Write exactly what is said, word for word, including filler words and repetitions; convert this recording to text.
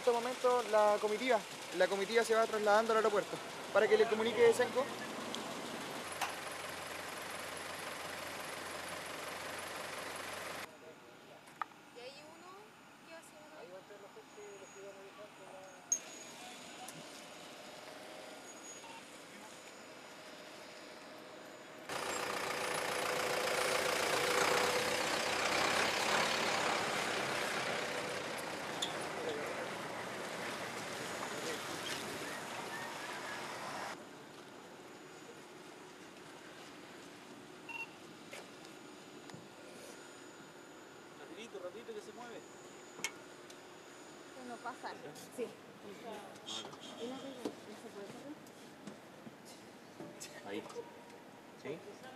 estos momentos la comitiva, la comitiva se va trasladando al aeropuerto para que le comunique Senko. ¿Y hay uno? ¿Qué hace uno? Ahí va a ser los coches, los que iban a dejar con la... Rapidito, rapidito que se mueve. No pasa. Sí. ¿Y no se puede correr? Ahí. ¿Sí?